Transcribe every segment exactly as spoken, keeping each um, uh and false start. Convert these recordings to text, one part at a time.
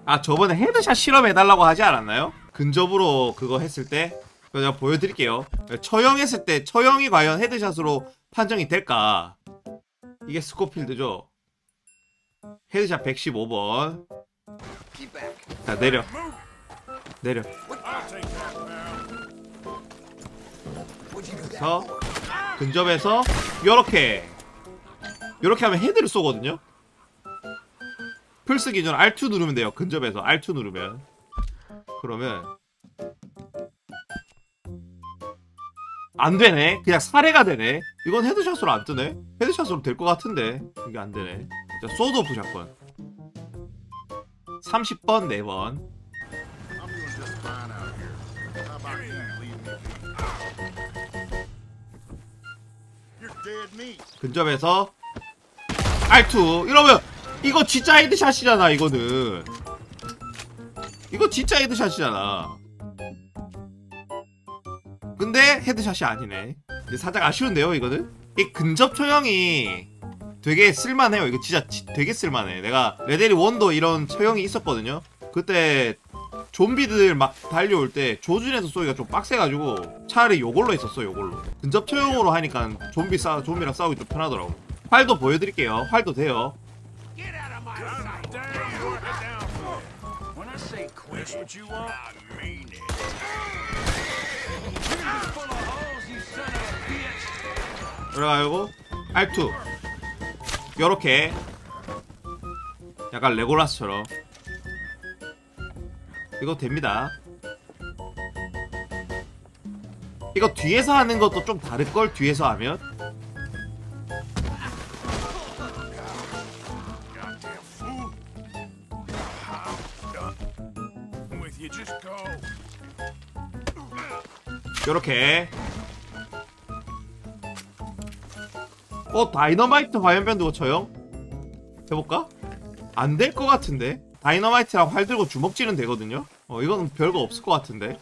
아 저번에 헤드샷 실험해달라고 하지 않았나요? 근접으로 그거 했을 때 그거 제가 보여드릴게요. 처형했을 때 처형이 과연 헤드샷으로 판정이 될까? 이게 스코필드죠. 헤드샷 백십오 번. 자 내려 내려 그래서 근접에서 요렇게 요렇게 하면 헤드를 쏘거든요. 풀 쓰기 전 알 투 누르면 돼요. 근접에서 알 투 누르면. 그러면 안되네. 그냥 살해가 되네. 이건 헤드샷으로 안뜨네. 헤드샷으로 될 것 같은데 이게 안되네. 자 소드 오프 샷건 삼십 번 네 번. 근접에서 알 투 이러면 이거 진짜 헤드샷이잖아. 이거는 이거 진짜 헤드샷이잖아. 근데 헤드샷이 아니네. 근데 살짝 아쉬운데요 이거는? 이 근접 처형이 되게 쓸만해요. 이거 진짜 지, 되게 쓸만해. 내가 레데리 원도 이런 처형이 있었거든요. 그때 좀비들 막 달려올 때 조준에서 쏘기가 좀 빡세가지고 차라리 요걸로 했었어. 요걸로 근접 처형으로 하니까 좀비 싸, 좀비랑 싸우기 좀 편하더라고. 활도 보여드릴게요. 활도 돼요. 그래가지고 알 투 요렇게 약간 레고라스처럼 이거 됩니다. 이거 뒤에서 하는 것도 좀 다를걸? 뒤에서 하면 요렇게. 어 다이너마이트 화염병 처형? 해볼까? 안 될 것 같은데? 다이너마이트랑 활 들고 주먹질은 되거든요? 어 이건 별거 없을 것 같은데?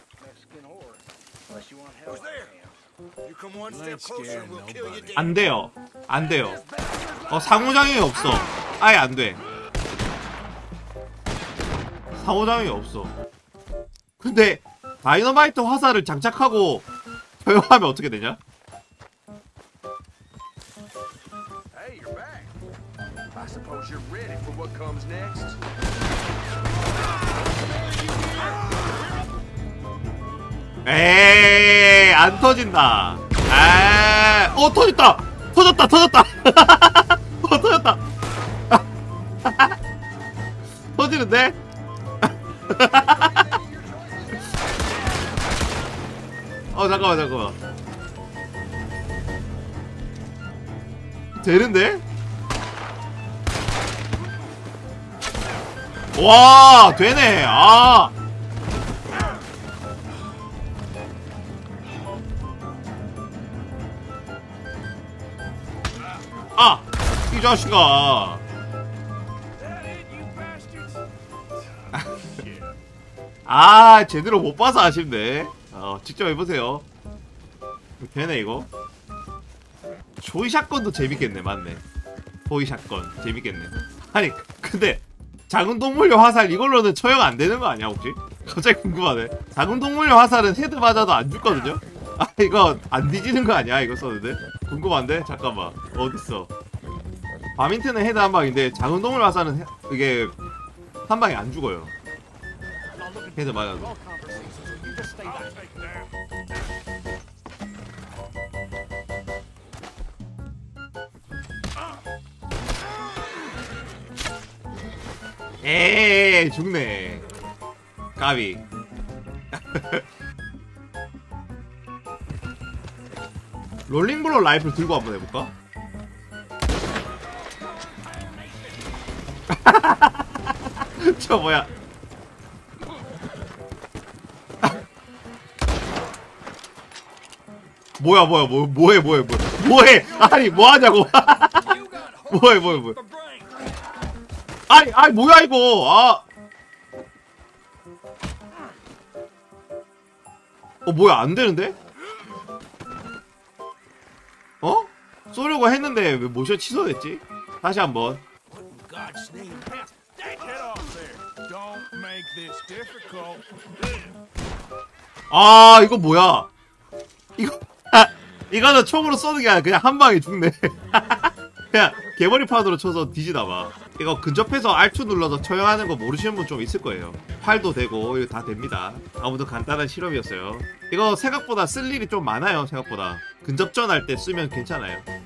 안 돼요. 안 돼요. 어 상호작용이 없어. 아예 안 돼. 상호작용이 없어. 근데 다이너마이트 화살을 장착하고 처형하면 어떻게 되냐? 에이 안 터진다. 아, 어 터졌다. 터졌다 터졌다. 어 터졌다. 터지는데? 어 잠깐만 잠깐만. 되는데? 와 되네. 아 아! 이 자식아! 아, 제대로 못 봐서 아쉽네. 어, 직접 해보세요. 되네, 이거. 조이 샷건도 재밌겠네, 맞네. 조이 샷건, 재밌겠네. 아니, 근데, 작은 동물용 화살 이걸로는 처형 안 되는 거 아니야, 혹시? 갑자기 궁금하네. 작은 동물용 화살은 헤드 맞아도 안 죽거든요? 아, 이거 안 뒤지는 거 아니야, 이거 썼는데? 궁금한데? 잠깐만. 어딨어? 바민트는 헤드 한 방인데 작은 동물 화살은 해, 이게 한 방에 안 죽어요. 헤드 맞아도. 에이 죽네. 까비. 롤링블러 라이플 들고 한번 해볼까? 저 뭐야? 뭐야 뭐야 뭐 뭐해 뭐해 뭐해 뭐해? 아니 뭐하냐고? 뭐해 뭐해 뭐해? 아니 아니 뭐야 이거? 아, 어 뭐야 안 되는데? 어? 쏘려고 했는데 왜 모션 취소됐지? 다시 한번. 아 이거 뭐야 이거 이거는 총으로 쏘는 게 아니라 그냥 한 방에 죽네. 그냥 개머리판으로 쳐서 뒤지나봐. 이거 근접해서 알투 눌러서 처형하는 거 모르시는 분 좀 있을 거예요. 활도 되고 이거 다 됩니다. 아무튼 간단한 실험이었어요. 이거 생각보다 쓸 일이 좀 많아요. 생각보다 근접전 할 때 쓰면 괜찮아요.